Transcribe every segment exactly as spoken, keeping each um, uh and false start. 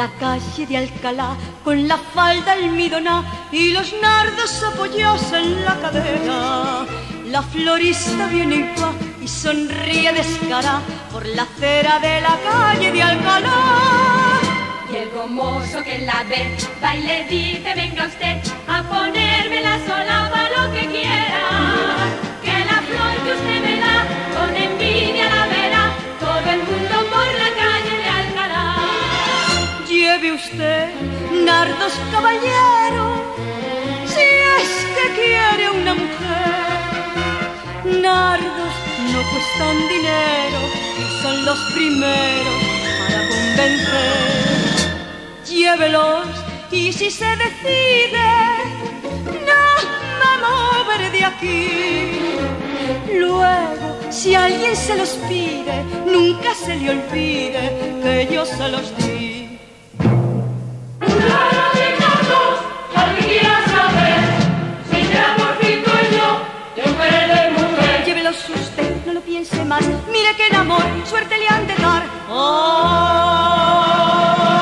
la calle de Alcalá, con la falda almidoná y los nardos apoyados en la cadera. La florista viene y va y sonríe descarada por la acera de la calle de Alcalá. Y el gomoso que la ve va y le dice: venga usted a ponerme la solapa lo que quiera, que la flor que usted me da con envidia la verá todo el mundo por la calle de Alcalá. Lleve usted nardos, caballero, si es que quiere una mujer. Nardos no cuestan dinero y son los primeros para convencer. Llévelos y si se decide, no me moveré de aquí. Luego, si alguien se los pide, nunca se le olvide que yo se los di. Claro de nardos, alguien quiera saber si será por fin dueño de un verde mujer. Llévelos usted, no lo piense más, mire que en amor suerte le han de dar. ¡Oh!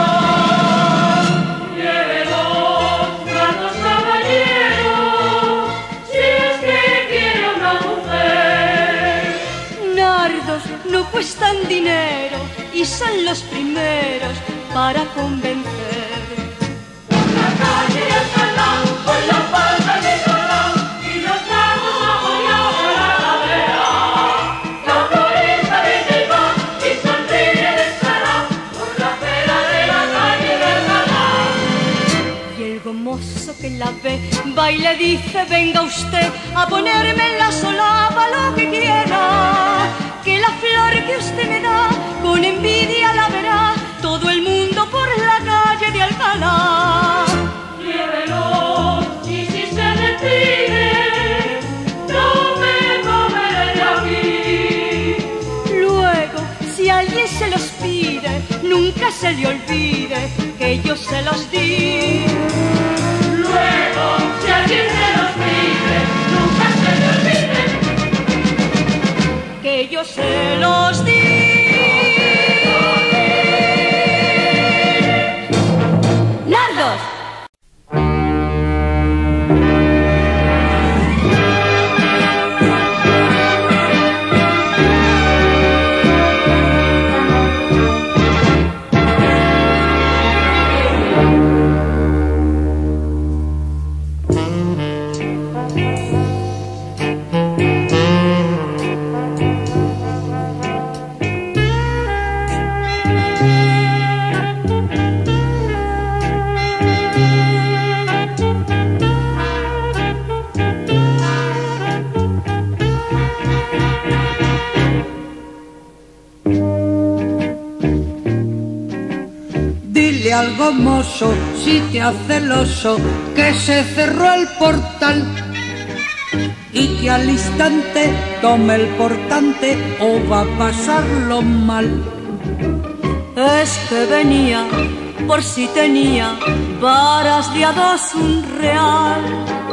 No cuestan dinero y son los primeros para convencer. Por la calle de Alcalá, con la falda de Alcalá y los nardos apoyados en la cadera. La florista viene y va y sonríe descarada por la acera de la calle de Alcalá. Y el gomoso que la ve va y le dice: venga usted a ponerme en la solapa lo que quiera, que la flor que usted me da con envidia la verá todo el mundo por la calle de Alcalá. Llévelo y si se decide, no me moveré de aquí. Luego, si alguien se los pide, nunca se le olvide que yo se los di. Luego, si alguien se los pide, nunca se le olvide que yo se los di. ¡Nardos! Al gomoso, si te hace el oso, que se cerró el portal y que al instante tome el portante o va a pasarlo mal. Es que venía por si tenía varas de a dos un real.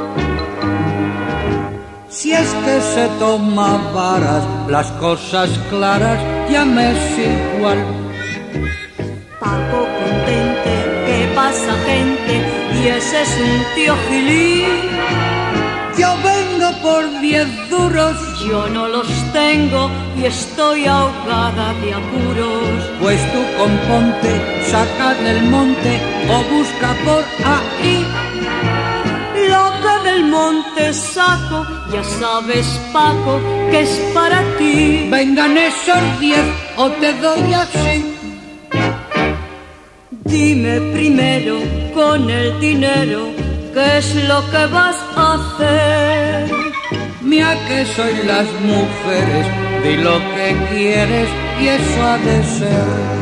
Si es que se toma varas, las cosas claras ya me es igual. Paco contente, que pasa gente, y ese es un tío Gilín. Yo vengo por diez duros, yo no los tengo y estoy ahogada de apuros. Pues tú componte, saca del monte o busca por ahí. Lo que del monte saco, ya sabes, Paco, que es para ti. Vengan esos diez o te doy así. Dime primero con el dinero qué es lo que vas a hacer. Mira que soy las mujeres, di lo que quieres y eso ha de ser.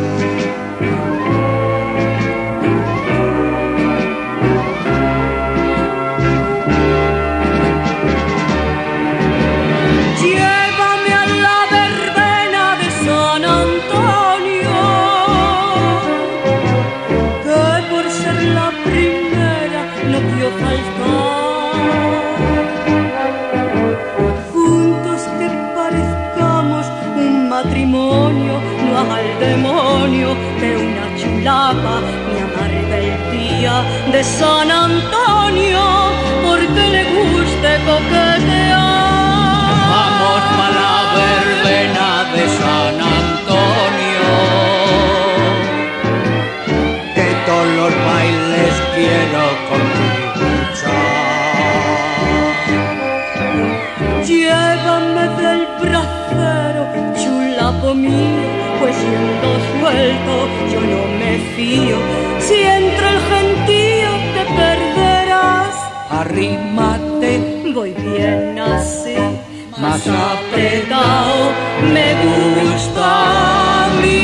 Matrimonio, no al demonio de una chulapa, ni a de San Antonio, porque le guste coquetear. Vamos pa' la verbena de San Antonio, que todos los bailes quiero contigo echar. Llévame del bracero, chulapo mío, pues siendo suelto yo no me fío. Si entra el gentío te perderás. Arrímate, voy bien así, más apretado, me gusta a mí.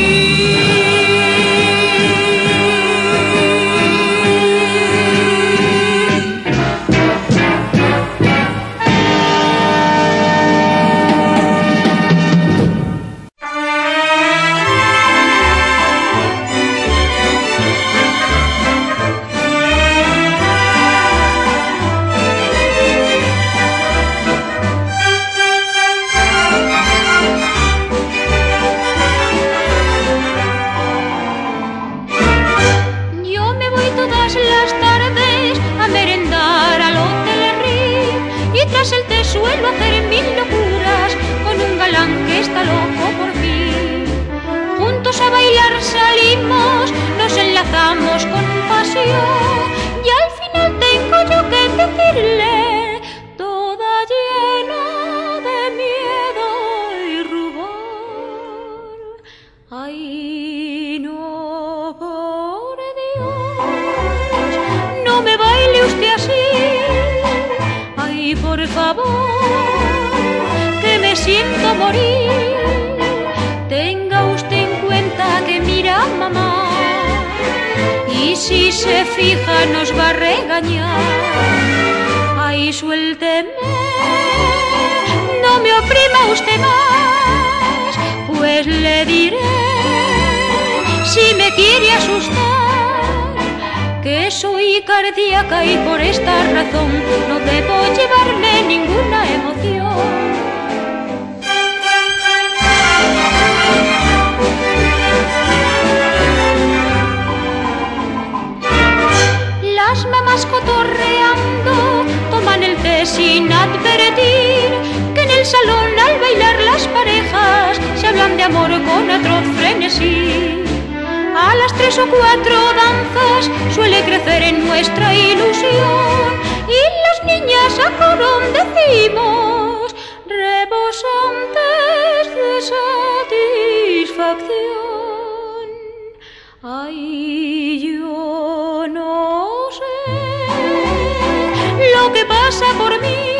Suelo hacer mil locuras con un galán que está loco por fin. Juntos a bailar salimos, nos enlazamos con pasión y al final tengo yo que decirle, toda llena de miedo y rubor: ay, no, por Dios, no me baile usted así. Ay, por favor, que me siento morir. Tenga usted en cuenta que mira mamá, y si se fija nos va a regañar. Ay, suélteme, no me oprima usted más, pues le diré, si me quiere asustar, que soy cardíaca y por esta razón no debo llevarme ninguna emoción. Las mamás cotorreando toman el té sin advertir que en el salón al bailar las parejas se hablan de amor con atroz frenesí. A las tres o cuatro danzas suele crecer en nuestra ilusión y las niñas a coro decimos, rebosantes de satisfacción. Ay, yo no sé lo que pasa por mí,